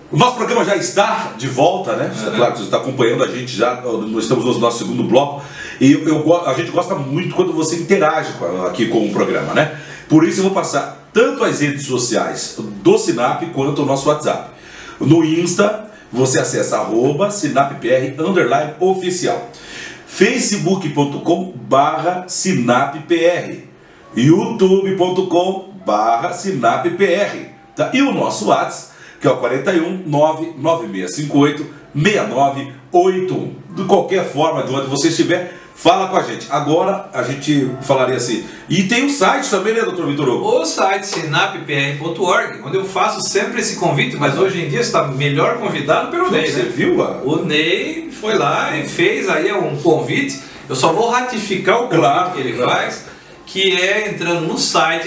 O nosso programa já está de volta, né? Claro que você está acompanhando a gente já, nós estamos no nosso segundo bloco. E a gente gosta muito quando você interage aqui com o programa, né? Por isso eu vou passar tanto as redes sociais do Sinap quanto o nosso WhatsApp. No Insta, você acessa @SinapPR_oficial. facebook.com/SinapPR, youtube.com/SinapPR, tá? E o nosso WhatsApp, que é o 41 99658 6981. De qualquer forma, de onde você estiver, fala com a gente. Agora a gente falaria assim. E tem o site também, né, doutor Vitor Hugo? O site sinappr.org, onde eu faço sempre esse convite, mas hoje em dia está melhor convidado pelo Ney. Você né? viu? O Ney foi lá e fez aí um convite. Eu só vou ratificar o convite que ele faz, que é entrando no site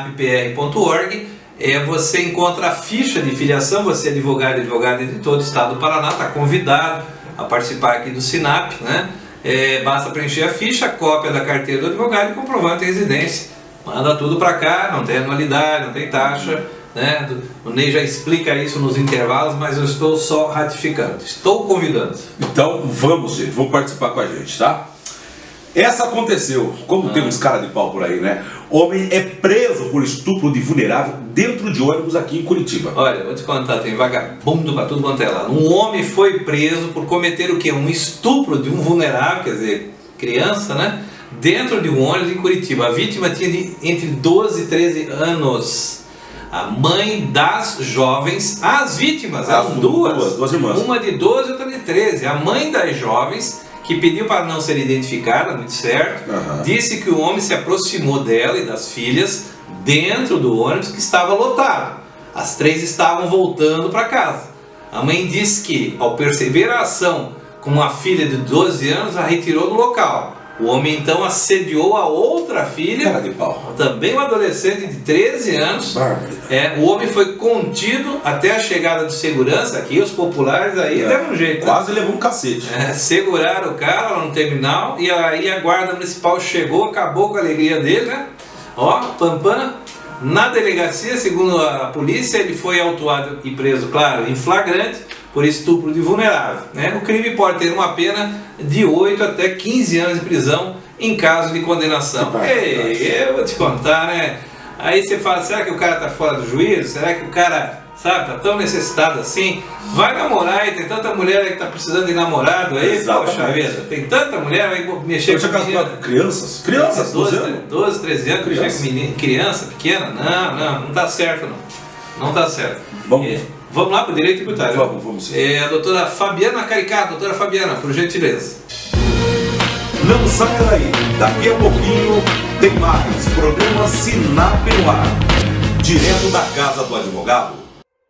sinappr.org. Você encontra a ficha de filiação. Você é advogado de todo o estado do Paraná, está convidado a participar aqui do Sinap, né? Basta preencher a ficha, cópia da carteira do advogado e comprovante de residência. Manda tudo para cá, não tem anualidade, não tem taxa, né? O Ney já explica isso nos intervalos, mas eu estou só ratificando, estou convidando. Então vamos, gente, vamos participar com a gente, tá? Essa aconteceu, como tem uns cara de pau por aí, né? Homem é preso por estupro de vulnerável dentro de ônibus aqui em Curitiba. Olha, vou te contar, tem vagabundo pra tudo quanto é lado. Um homem foi preso por cometer o quê? Um estupro de um vulnerável, quer dizer, criança, né? Dentro de um ônibus em Curitiba. A vítima tinha entre 12 e 13 anos. A mãe das jovens, as vítimas, eram duas irmãs. Uma de 12 e outra de 13. A mãe das jovens, que pediu para não ser identificada, muito certo, disse que o homem se aproximou dela e das filhas dentro do ônibus que estava lotado. As três estavam voltando para casa. A mãe disse que, ao perceber a ação com uma filha de 12 anos, a retirou do local. O homem então assediou a outra filha, cara de pau, também uma adolescente de 13 anos. O homem foi contido até a chegada de segurança. Aqui os populares aí deram um jeito. Quase levou um cacete. Seguraram o cara lá no terminal e aí a guarda municipal chegou, acabou com a alegria dele, né? Ó, pam. Na delegacia, segundo a polícia, ele foi autuado e preso, claro, em flagrante, por estupro de vulnerável, né? O crime pode ter uma pena de 8 até 15 anos de prisão em caso de condenação. Eu vou te contar, né? Aí você fala, será que o cara tá fora do juízo? Será que o cara, sabe, tá tão necessitado assim? Vai namorar e tem tanta mulher aí que tá precisando de namorado aí. Exatamente. Poxa vida, tem tanta mulher aí mexer com crianças, 12, 13 anos, mexer com menina, criança pequena? Não tá certo não tá certo. Vamos lá para o direito tributário. Vamos sim. A doutora Fabiana Caricato. Doutora Fabiana, por gentileza. Não saia daí. Daqui a pouquinho tem mais programa Sinap no ar. Direto da casa do advogado.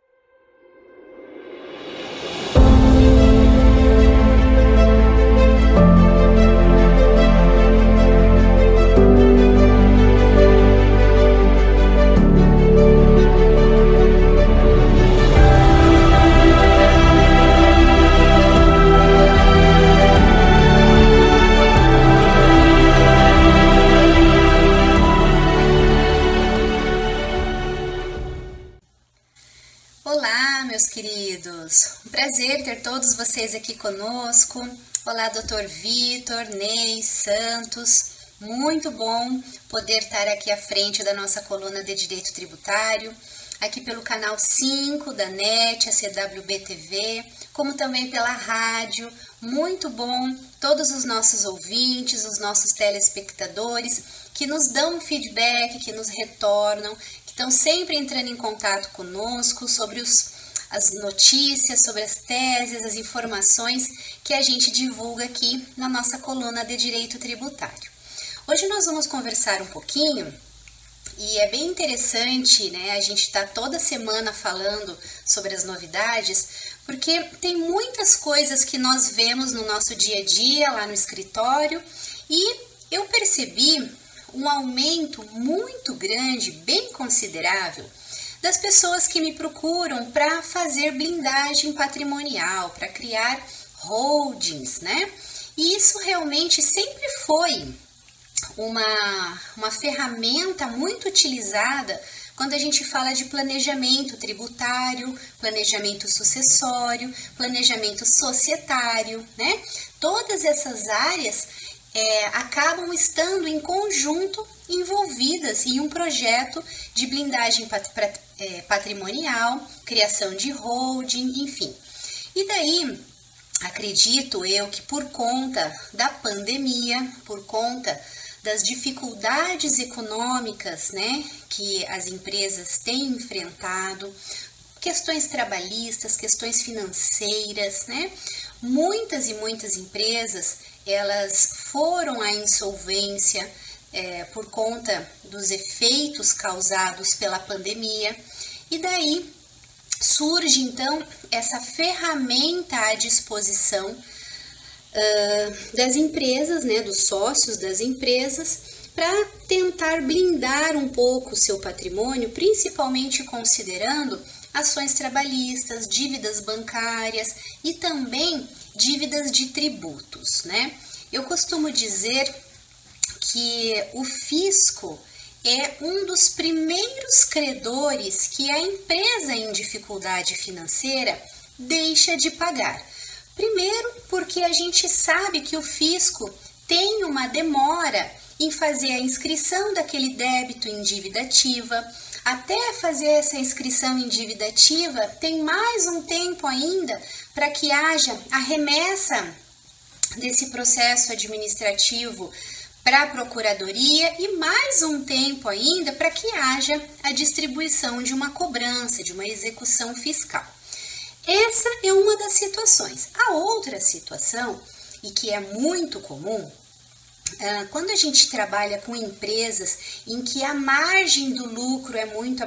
Queridos, um prazer ter todos vocês aqui conosco. Olá, doutor Vitor, Ney, Santos. Muito bom poder estar aqui à frente da nossa coluna de Direito Tributário, aqui pelo canal 5 da NET, a CWB TV, como também pela rádio. Muito bom todos os nossos ouvintes, os nossos telespectadores que nos dão um feedback, que nos retornam, que estão sempre entrando em contato conosco sobre as notícias, sobre as teses, as informações que a gente divulga aqui na nossa coluna de Direito Tributário. Hoje nós vamos conversar um pouquinho, e é bem interessante, né? A gente está toda semana falando sobre as novidades, porque tem muitas coisas que nós vemos no nosso dia a dia, lá no escritório, e eu percebi um aumento muito grande, bem considerável, das pessoas que me procuram para fazer blindagem patrimonial, para criar holdings, né? E isso realmente sempre foi uma ferramenta muito utilizada quando a gente fala de planejamento tributário, planejamento sucessório, planejamento societário, né? Todas essas áreas acabam estando em conjunto envolvidas em um projeto de blindagem patrimonial, criação de holding, enfim. E daí, acredito eu que por conta da pandemia, por conta das dificuldades econômicas, né, que as empresas têm enfrentado, questões trabalhistas, questões financeiras, né, muitas e muitas empresas, elas foram à insolvência por conta dos efeitos causados pela pandemia, e daí surge então essa ferramenta à disposição das empresas, né, dos sócios das empresas, para tentar blindar um pouco o seu patrimônio, principalmente considerando ações trabalhistas, dívidas bancárias e também dívidas de tributos, né? Eu costumo dizer que o fisco é um dos primeiros credores que a empresa em dificuldade financeira deixa de pagar. Primeiro, porque a gente sabe que o fisco tem uma demora em fazer a inscrição daquele débito em dívida ativa. Até fazer essa inscrição em dívida ativa, tem mais um tempo ainda para que haja a remessa desse processo administrativo para a Procuradoria e mais um tempo ainda para que haja a distribuição de uma cobrança, de uma execução fiscal. Essa é uma das situações. A outra situação, e que é muito comum, quando a gente trabalha com empresas em que a margem do lucro é muito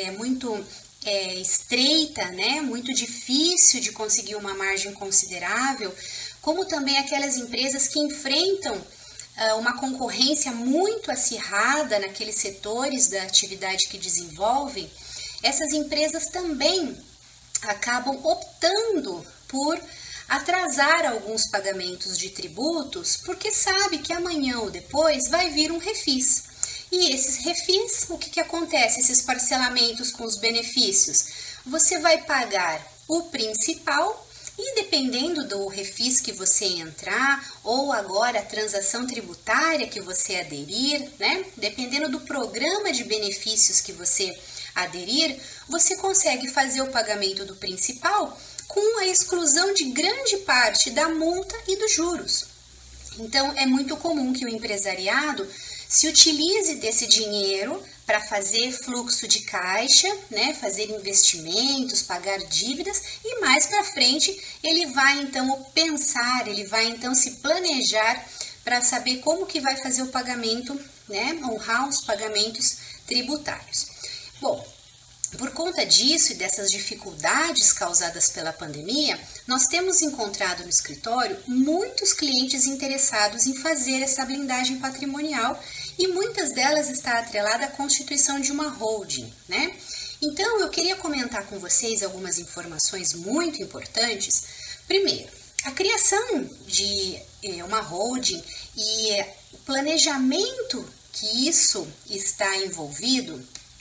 estreita, né? Muito difícil de conseguir uma margem considerável, como também aquelas empresas que enfrentam uma concorrência muito acirrada naqueles setores da atividade que desenvolvem, essas empresas também acabam optando por atrasar alguns pagamentos de tributos, porque sabe que amanhã ou depois vai vir um refis. E esses refis, o que acontece? Esses parcelamentos com os benefícios, você vai pagar o principal e dependendo do refis que você entrar, ou agora a transação tributária que você aderir, né? Dependendo do programa de benefícios que você aderir, você consegue fazer o pagamento do principal com a exclusão de grande parte da multa e dos juros. Então, é muito comum que o empresariado se utilize desse dinheiro para fazer fluxo de caixa, né, fazer investimentos, pagar dívidas e mais para frente ele vai então pensar, ele vai então se planejar para saber como que vai fazer o pagamento, né, honrar os pagamentos tributários. Bom, por conta disso e dessas dificuldades causadas pela pandemia, nós temos encontrado no escritório muitos clientes interessados em fazer essa blindagem patrimonial e muitas delas está atrelada à constituição de uma holding, né? Então, eu queria comentar com vocês algumas informações muito importantes. Primeiro, a criação de uma holding e o planejamento que isso está envolvido,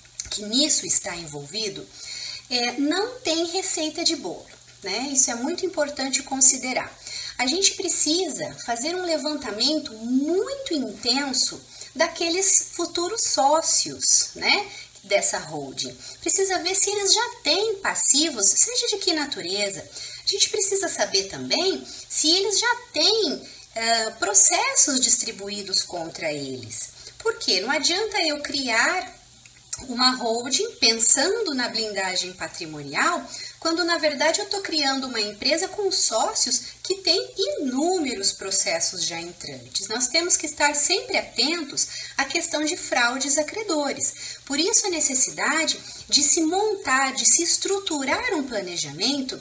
não tem receita de bolo, né? Isso é muito importante considerar. A gente precisa fazer um levantamento muito intenso daqueles futuros sócios, né, dessa holding. Precisa ver se eles já têm passivos, seja de que natureza. A gente precisa saber também se eles já têm processos distribuídos contra eles. Porque não adianta eu criar uma holding pensando na blindagem patrimonial, quando na verdade eu estou criando uma empresa com sócios que têm inúmeros processos já entrantes. Nós temos que estar sempre atentos à questão de fraudes a credores. Por isso a necessidade de se montar, de se estruturar um planejamento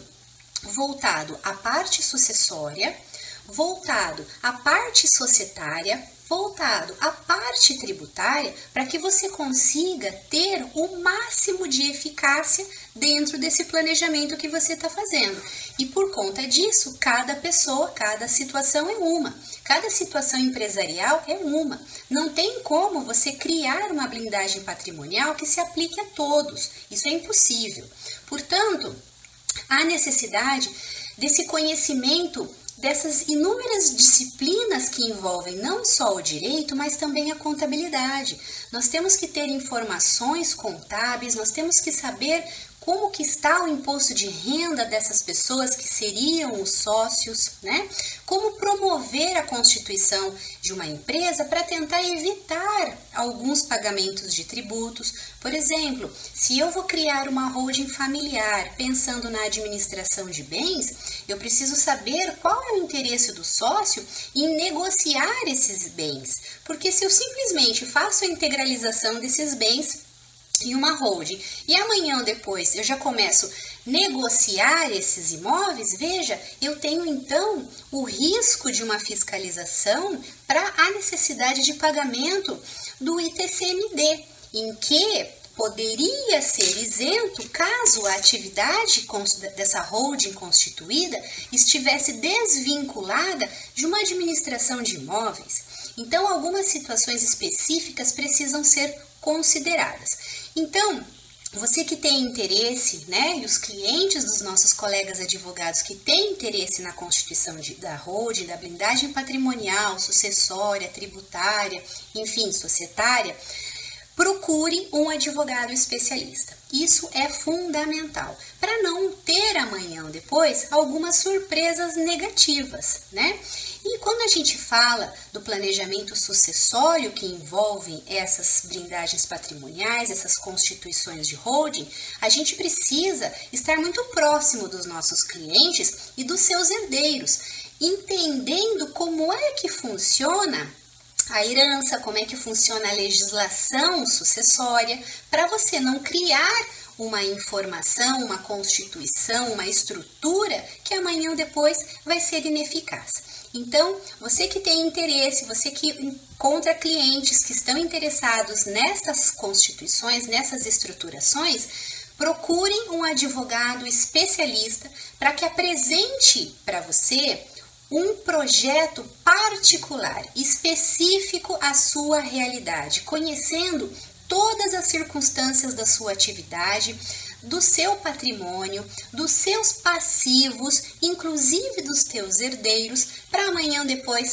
voltado à parte sucessória, voltado à parte societária voltado à parte tributária para que você consiga ter o máximo de eficácia dentro desse planejamento que você está fazendo. E por conta disso, cada pessoa, cada situação é uma. Cada situação empresarial é uma. Não tem como você criar uma blindagem patrimonial que se aplique a todos. Isso é impossível. Portanto, há necessidade desse conhecimento dessas inúmeras disciplinas que envolvem não só o direito, mas também a contabilidade. Nós temos que ter informações contábeis, nós temos que saber como que está o imposto de renda dessas pessoas que seriam os sócios, né? Como promover a constituição de uma empresa para tentar evitar alguns pagamentos de tributos. Por exemplo, se eu vou criar uma holding familiar pensando na administração de bens, eu preciso saber qual é o interesse do sócio em negociar esses bens. Porque se eu simplesmente faço a integralização desses bens em uma holding e amanhã ou depois eu já começo a negociar esses imóveis, veja, eu tenho então o risco de uma fiscalização para a necessidade de pagamento do ITCMD, em que poderia ser isento caso a atividade dessa holding constituída estivesse desvinculada de uma administração de imóveis. Então, algumas situações específicas precisam ser consideradas. Então, você que tem interesse, né, e os clientes dos nossos colegas advogados que têm interesse na constituição da holding, da blindagem patrimonial, sucessória, tributária, enfim, societária, procure um advogado especialista. Isso é fundamental para não ter amanhã ou depois algumas surpresas negativas, né? E quando a gente fala do planejamento sucessório que envolve essas blindagens patrimoniais, essas constituições de holding, a gente precisa estar muito próximo dos nossos clientes e dos seus herdeiros, entendendo como é que funciona a herança, como é que funciona a legislação sucessória, para você não criar uma informação, uma constituição, uma estrutura que amanhã ou depois vai ser ineficaz. Então, você que tem interesse, você que encontra clientes que estão interessados nessas constituições, nessas estruturações, procurem um advogado especialista para que apresente para você um projeto particular, específico à sua realidade, conhecendo todas as circunstâncias da sua atividade, do seu patrimônio, dos seus passivos, inclusive dos teus herdeiros, para amanhã ou depois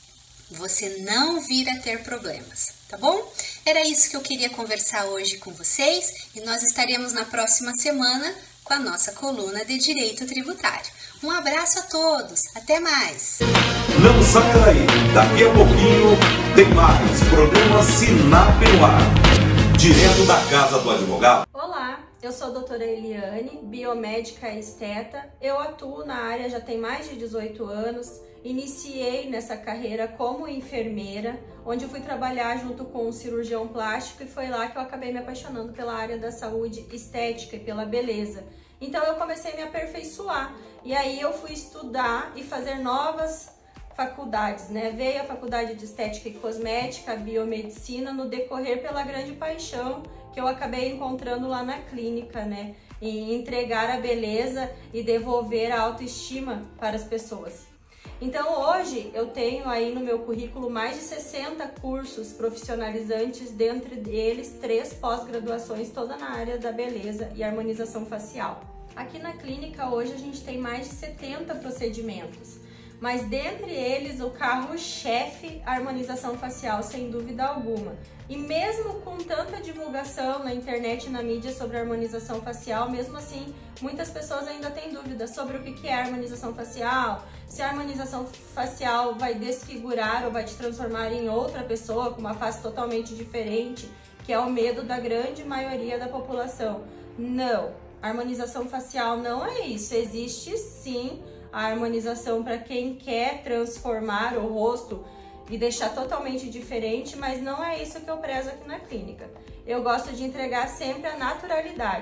você não vir a ter problemas, tá bom? Era isso que eu queria conversar hoje com vocês e nós estaremos na próxima semana com a nossa coluna de Direito Tributário. Um abraço a todos, até mais! Não saia daí, daqui a pouquinho tem mais programa Sinap no Ar, direto da Casa do Advogado. Olá, eu sou a doutora Eliane, biomédica esteta. Eu atuo na área já tem mais de 18 anos. Iniciei nessa carreira como enfermeira, onde eu fui trabalhar junto com um cirurgião plástico e foi lá que eu acabei me apaixonando pela área da saúde estética e pela beleza. Então eu comecei a me aperfeiçoar e aí eu fui estudar e fazer novas faculdades, né? Veio a faculdade de estética e cosmética, a biomedicina, no decorrer pela grande paixão que eu acabei encontrando lá na clínica, né? Em entregar a beleza e devolver a autoestima para as pessoas. Então hoje eu tenho aí no meu currículo mais de 60 cursos profissionalizantes, dentre eles 3 pós-graduações, toda na área da beleza e harmonização facial. Aqui na clínica hoje a gente tem mais de 70 procedimentos, mas dentre eles o carro-chefe, a harmonização facial, sem dúvida alguma. E mesmo com tanta divulgação na internet e na mídia sobre a harmonização facial, mesmo assim, muitas pessoas ainda têm dúvidas sobre o que é a harmonização facial, se a harmonização facial vai desfigurar ou vai te transformar em outra pessoa com uma face totalmente diferente, que é o medo da grande maioria da população. Não, a harmonização facial não é isso, existe sim a harmonização para quem quer transformar o rosto e deixar totalmente diferente, mas não é isso que eu prezo aqui na clínica. Eu gosto de entregar sempre a naturalidade.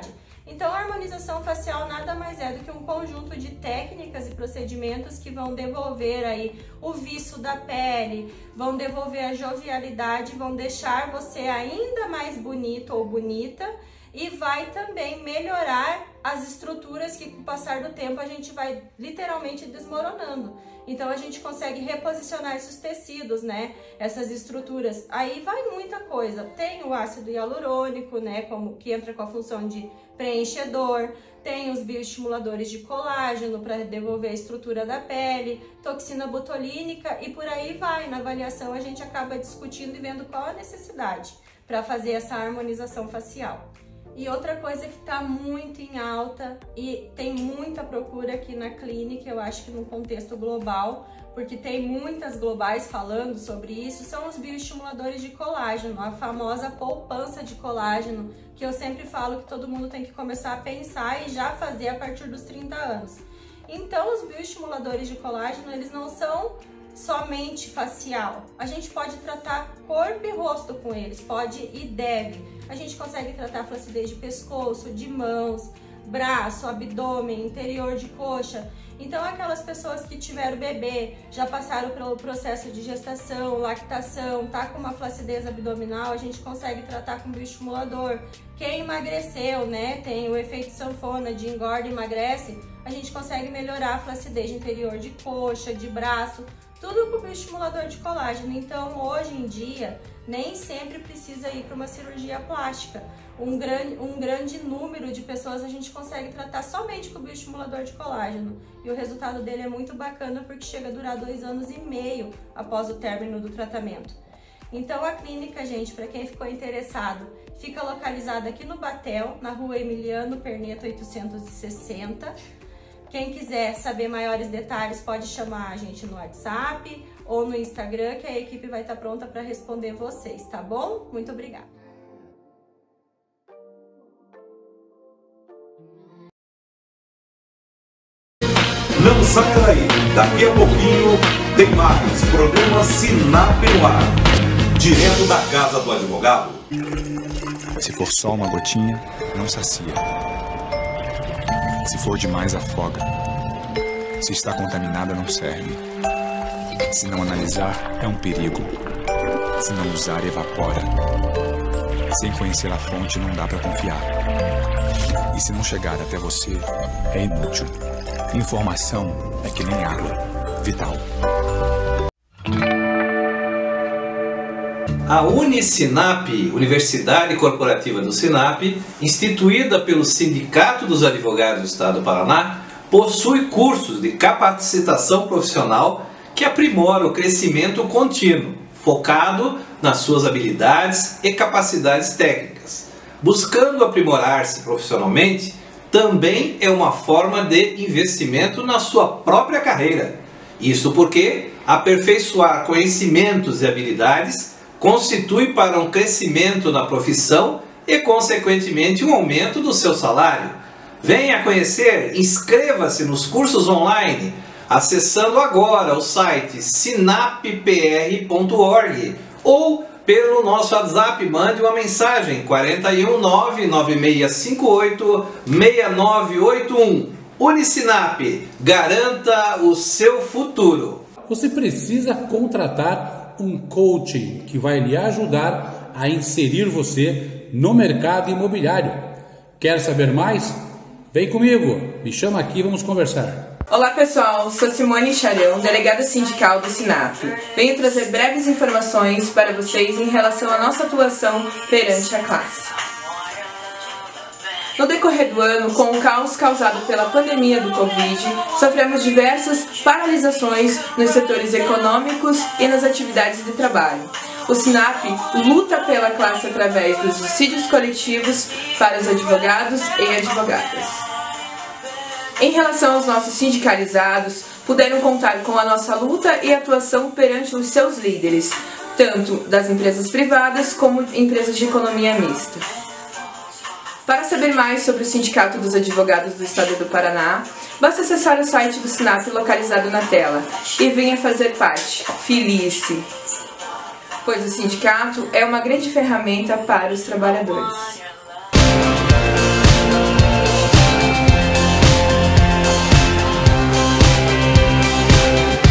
Então, a harmonização facial nada mais é do que um conjunto de técnicas e procedimentos que vão devolver aí o viço da pele, vão devolver a jovialidade, vão deixar você ainda mais bonito ou bonita e vai também melhorar as estruturas que com o passar do tempo a gente vai literalmente desmoronando. Então a gente consegue reposicionar esses tecidos, né? Essas estruturas. Aí vai muita coisa. Tem o ácido hialurônico, né? Que entra com a função de preenchedor. Tem os bioestimuladores de colágeno para devolver a estrutura da pele, toxina botulínica e por aí vai. Na avaliação a gente acaba discutindo e vendo qual a necessidade para fazer essa harmonização facial. E outra coisa que está muito em alta e tem muita procura aqui na clínica, eu acho que no contexto global, porque tem muitas globais falando sobre isso, são os bioestimuladores de colágeno, a famosa poupança de colágeno, que eu sempre falo que todo mundo tem que começar a pensar e já fazer a partir dos 30 anos. Então, os bioestimuladores de colágeno, eles não são somente facial. A gente pode tratar corpo e rosto com eles, pode e deve. A gente consegue tratar flacidez de pescoço, de mãos, braço, abdômen, interior de coxa. Então, aquelas pessoas que tiveram bebê, já passaram pelo processo de gestação, lactação, tá com uma flacidez abdominal, a gente consegue tratar com bioestimulador. Quem emagreceu, né, tem o efeito sanfona de engorda e emagrece, a gente consegue melhorar a flacidez de interior de coxa, de braço, tudo com bioestimulador de colágeno. Então, hoje em dia, nem sempre precisa ir para uma cirurgia plástica. Um grande número de pessoas a gente consegue tratar somente com o bioestimulador de colágeno. E o resultado dele é muito bacana porque chega a durar 2 anos e meio após o término do tratamento. Então, a clínica, gente, para quem ficou interessado, fica localizada aqui no Batel, na rua Emiliano Perneta 860. Quem quiser saber maiores detalhes pode chamar a gente no WhatsApp ou no Instagram, que a equipe vai estar pronta para responder vocês, tá bom? Muito obrigada! Não saia daí, daqui a pouquinho tem mais programa Sinap no ar, direto da casa do advogado. Se for só uma gotinha, não sacia. Se for demais, afoga. Se está contaminada, não serve. Se não analisar, é um perigo. Se não usar, evapora. Sem conhecer a fonte, não dá para confiar. E se não chegar até você, é inútil. Informação é que nem água. Vital. A Unisinap, Universidade Corporativa do Sinap, instituída pelo Sindicato dos Advogados do Estado do Paraná, possui cursos de capacitação profissional que aprimoram o crescimento contínuo, focado nas suas habilidades e capacidades técnicas. Buscando aprimorar-se profissionalmente, também é uma forma de investimento na sua própria carreira. Isso porque aperfeiçoar conhecimentos e habilidades constitui para um crescimento na profissão e, consequentemente, um aumento do seu salário. Venha conhecer, inscreva-se nos cursos online, acessando agora o site sinap.pr.org ou pelo nosso WhatsApp, mande uma mensagem 41 99658 6981. Unisinap, garanta o seu futuro. Você precisa contratar um coaching que vai lhe ajudar a inserir você no mercado imobiliário. Quer saber mais? Vem comigo, me chama aqui e vamos conversar. Olá pessoal, sou Simone Charão, delegada sindical do Sinap. Venho trazer breves informações para vocês em relação à nossa atuação perante a classe. No decorrer do ano, com o caos causado pela pandemia do Covid, sofremos diversas paralisações nos setores econômicos e nas atividades de trabalho. O Sinap luta pela classe através dos dissídios coletivos para os advogados e advogadas. Em relação aos nossos sindicalizados, puderam contar com a nossa luta e atuação perante os seus líderes, tanto das empresas privadas como empresas de economia mista. Para saber mais sobre o Sindicato dos Advogados do Estado do Paraná, basta acessar o site do Sinap localizado na tela e venha fazer parte. Filie-se! Pois o sindicato é uma grande ferramenta para os trabalhadores.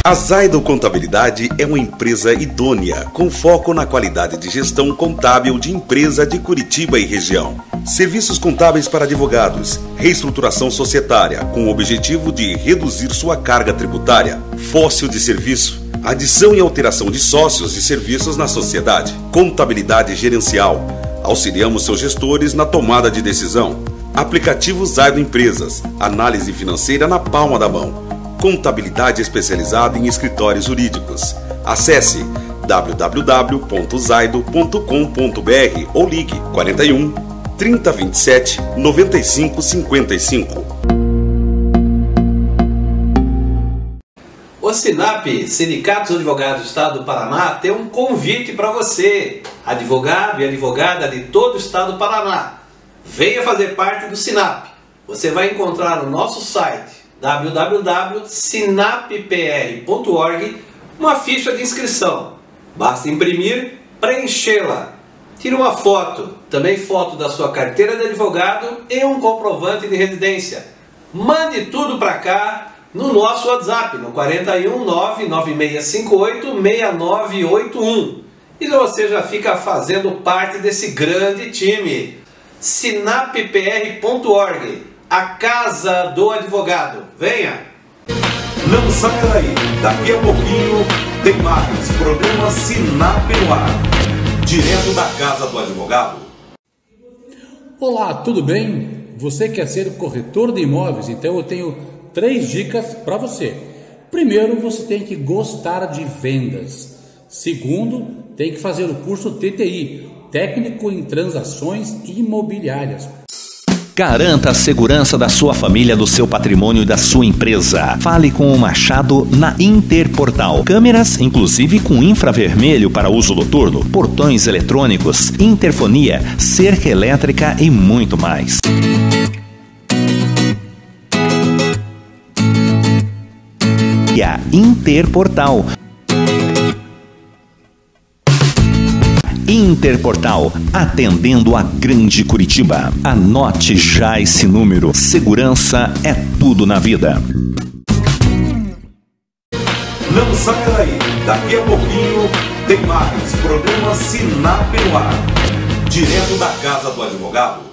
A Zaido Contabilidade é uma empresa idônea, com foco na qualidade de gestão contábil de empresa de Curitiba e região. Serviços contábeis para advogados, reestruturação societária, com o objetivo de reduzir sua carga tributária, fóssil de serviço, adição e alteração de sócios e serviços na sociedade, contabilidade gerencial. Auxiliamos seus gestores na tomada de decisão. Aplicativo Zaido Empresas, análise financeira na palma da mão. Contabilidade especializada em escritórios jurídicos. Acesse www.zaido.com.br ou ligue 41 3027 9555. O Sinap, Sindicato dos Advogados do Estado do Paraná, tem um convite para você, advogado e advogada de todo o Estado do Paraná. Venha fazer parte do Sinap. Você vai encontrar no nosso site www.sinappr.org uma ficha de inscrição. Basta imprimir, preenchê-la. Tire uma foto, também foto da sua carteira de advogado e um comprovante de residência. Mande tudo para cá no nosso WhatsApp, no 41 99658 6981. E você já fica fazendo parte desse grande time. Sinappr.org, a casa do advogado. Venha! Não saia daí, daqui a pouquinho tem mais programa Sinap no ar, direto da casa do advogado. Olá, tudo bem? Você quer ser corretor de imóveis? Então eu tenho 3 dicas para você. Primeiro, você tem que gostar de vendas. Segundo, tem que fazer o curso TTI, Técnico em Transações Imobiliárias. Garanta a segurança da sua família, do seu patrimônio e da sua empresa. Fale com o Machado na Interportal. Câmeras, inclusive com infravermelho para uso noturno, portões eletrônicos, interfonia, cerca elétrica e muito mais. E a Interportal. Interportal, atendendo a grande Curitiba. Anote já esse número. Segurança é tudo na vida. Não saia daí, daqui a pouquinho tem mais programa Sinap no ar, direto da casa do advogado.